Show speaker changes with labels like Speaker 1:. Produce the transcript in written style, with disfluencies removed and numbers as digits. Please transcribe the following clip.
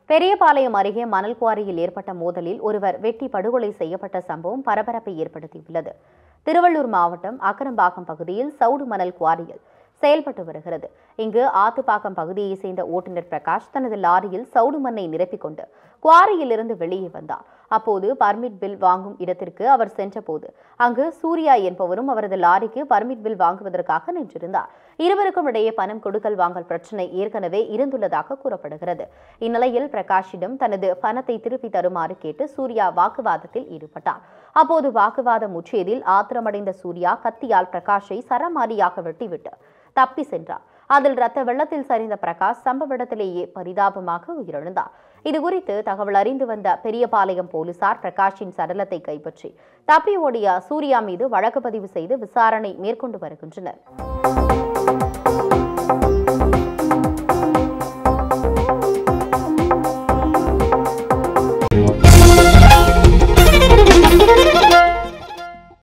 Speaker 1: பெரியபாளையம் அருகே மணல் குவாரியில் ஏற்பட்ட மோதலில் ஒருவர் வெட்டி படுகொலை செய்யப்பட்ட சம்பவம் பரபரப்பை ஏற்படுத்தியுள்ளது. திருவள்ளூர் மாவட்டம் அக்கரம்பாக்கம் பகுதியில் சவுடு மணல் குவாரியில் செயல்பட்டு வருகிறது. இங்கு ஆத்துப்பாக்கம் பகுதியைச் சேர்ந்த ஓட்டுநர் பிரகாஷ் தனது லாரியில் சவுடு மண்ணை நிரப்பிக்கொண்டு குவாரியிலிருந்து வெளியே வந்தார். அப்போது பர்மிட் பில் வாங்கும் இடத்திற்கு அவர் சென்றபோது அங்கு சூர்யா என்பவரும் அவரது லாரிக்கு பர்மிட் பில் வாங்குவதற்காக நின்றிருந்தார். இருவருக்கும் இடையே பணம் கொடுக்கல் வாங்கல் பிரச்சினை ஏற்கனவே இருந்துள்ளதாக கூறப்படுகிறது. இந்நிலையில் பிரகாஷிடம் தனது பணத்தை திருப்பி தருமாறு கேட்டு சூர்யா வாக்குவாதத்தில் ஈடுபட்டார். அப்போது வாக்குவாதம் முற்றியதில் ஆத்திரமடைந்த சூர்யா கத்தியால் பிரகாஷை சரமாரியாக வெட்டிவிட்டு தப்பி சென்றார். அதில் ரத்த வெள்ளத்தில் சரிந்த பிரகாஷ் சம்பவ இடத்திலேயே பரிதாபமாக உயிரிழந்தார். இதுகுறித்து தகவல் அறிந்து வந்த பெரியபாளையம் போலீசார் பிரகாஷின் சடலத்தை கைப்பற்றி தப்பி ஓடிய சூர்யா மீது வழக்கு பதிவு செய்து விசாரணை மேற்கொண்டு வருகின்றனர்.